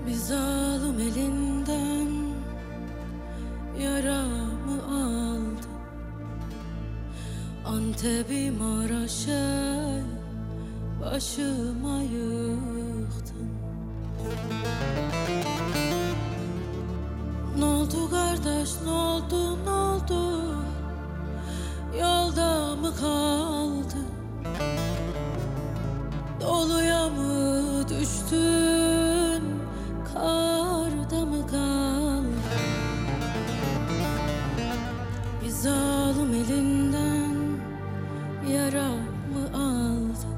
Bir zalim elinden yaramı aldı. Antep'im Maraş'a başıma yıktın. N'oldu kardeş, n'oldu, n'oldu? Yolda mı kaldı? Doluya mı düştün? Karda mı kaldı? Bir zalim elinden yaramı aldı.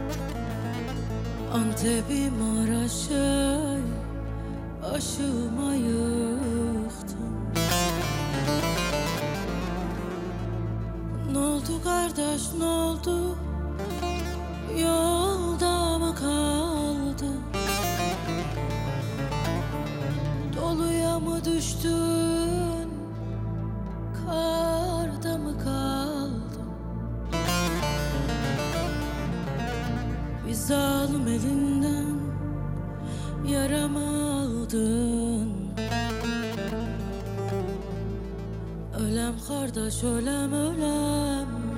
Antep'im Maraş'a başıma yıktın. N'oldu kardeş, n'oldu? Yolda mı kaldı? Doluya mı düştün? Karda mı kaldın? Bir zalim elinden yaramı aldın. Ölem kardeş, ölem, ölem.